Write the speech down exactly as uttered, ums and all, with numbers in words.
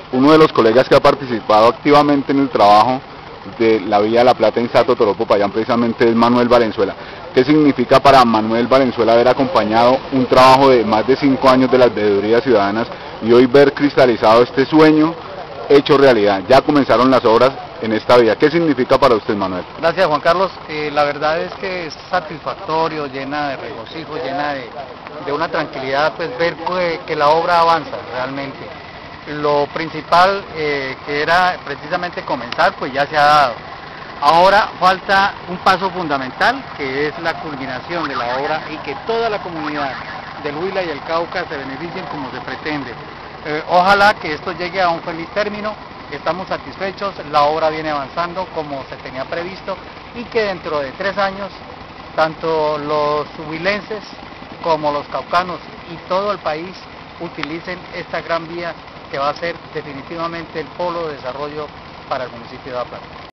uno de los colegas que ha participado activamente en el trabajo de la vía de la Plata en Sato, Toropo, Payán, precisamente es Manuel Valenzuela. ¿Qué significa para Manuel Valenzuela haber acompañado un trabajo de más de cinco años de las veedurías ciudadanas y hoy ver cristalizado este sueño hecho realidad? Ya comenzaron las obras en esta vía. ¿Qué significa para usted, Manuel? Gracias, Juan Carlos. Eh, la verdad es que es satisfactorio, llena de regocijo, llena de, de una tranquilidad, pues ver que, que la obra avanza realmente. Lo principal eh, que era precisamente comenzar, pues ya se ha dado. Ahora falta un paso fundamental, que es la culminación de la obra y que toda la comunidad del Huila y el Cauca se beneficien como se pretende. Eh, ojalá que esto llegue a un feliz término. Estamos satisfechos, la obra viene avanzando como se tenía previsto y que dentro de tres años tanto los huilenses como los caucanos y todo el país utilicen esta gran vía que va a ser definitivamente el polo de desarrollo para el municipio de La Plata.